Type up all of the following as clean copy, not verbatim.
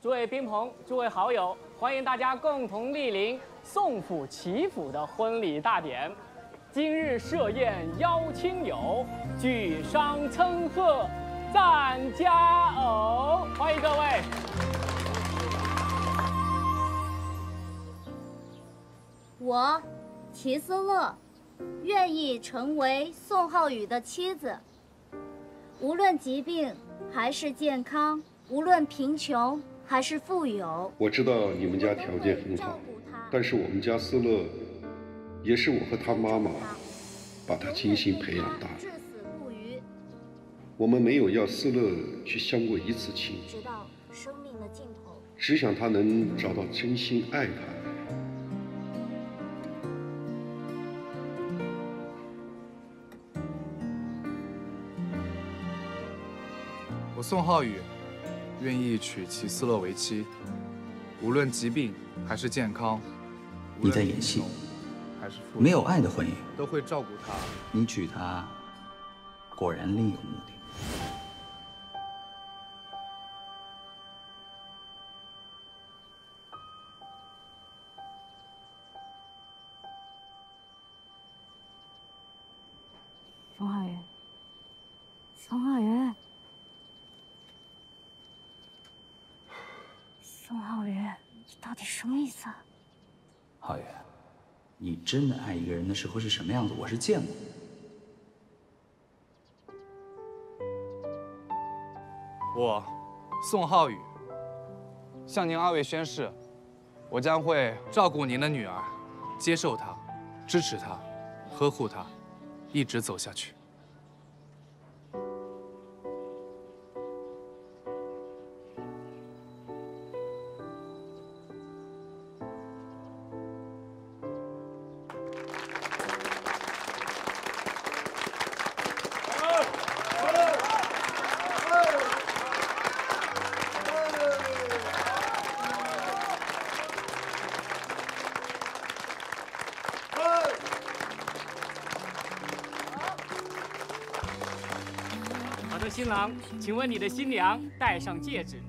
诸位宾朋、诸位好友，欢迎大家共同莅临宋府齐府的婚礼大典。今日设宴邀亲友，举觞称贺，赞佳偶。欢迎各位。 我，齐思乐，愿意成为宋浩宇的妻子。无论疾病还是健康，无论贫穷还是富有， 我知道你们家条件很好，但是我们家思乐，也是我和他妈妈把他精心培养大的。我们没有要思乐去相过一次亲， 直到生命的尽头， 只想他能找到真心爱他的。 我宋浩宇，愿意娶齐思乐为妻，无论疾病还是健康。 你在演戏， 还是富没有爱的婚姻都会照顾她。 你娶她，果然另有目的。 宋浩宇，宋浩宇。宋浩宇，这到底什么意思啊？ 浩宇，你真的爱一个人的时候是什么样子，我是见过。 我，宋浩宇，向您二位宣誓，我将会照顾您的女儿，接受她，支持她，呵护她，一直走下去。 好的，新郎，请问你的新娘戴上戒指。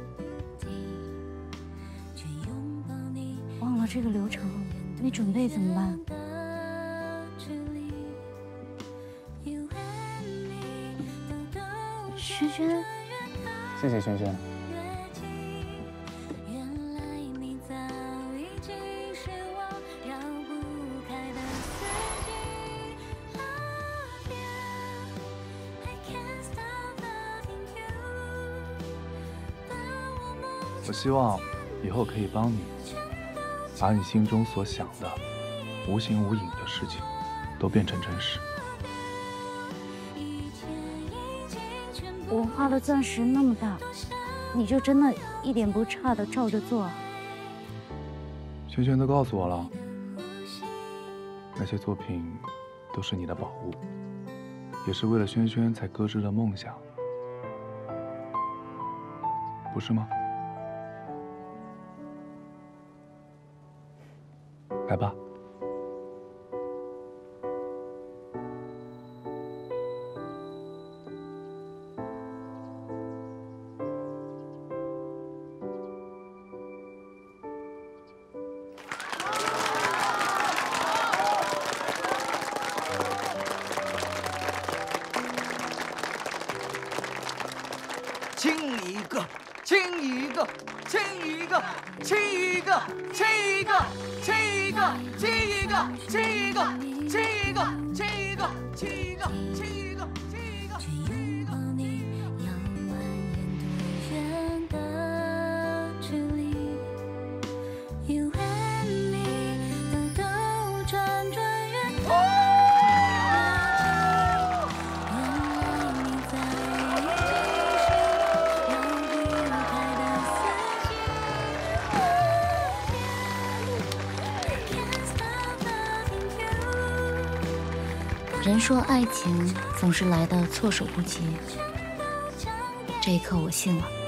忘了这个流程，没准备怎么办？轩轩， 谢谢轩轩。我希望以后可以帮你，把你心中所想的无形无影的事情，都变成真实。 我花了钻石那么大，你就真的一点不差的照着做啊？ 轩轩都告诉我了，那些作品都是你的宝物，也是为了轩轩才搁置的梦想，不是吗？来吧。 亲一个，亲一个，亲一个，亲一个，亲一个，亲一个，亲一个，亲一个，亲一个，亲一个，亲一个，亲一个，亲一个。 人说爱情总是来的措手不及，这一刻我信了。